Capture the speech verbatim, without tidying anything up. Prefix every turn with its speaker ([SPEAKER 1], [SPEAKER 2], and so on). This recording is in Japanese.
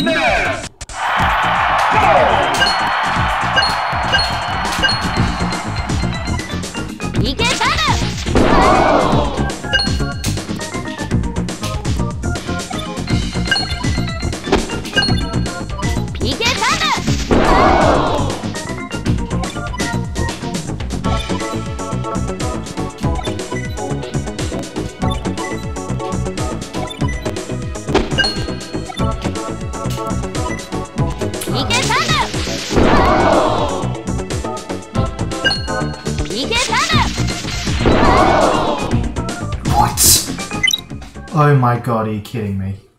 [SPEAKER 1] Next!
[SPEAKER 2] いけたらいけたらいけたらいけたら
[SPEAKER 3] What? Oh my god, are you kidding me?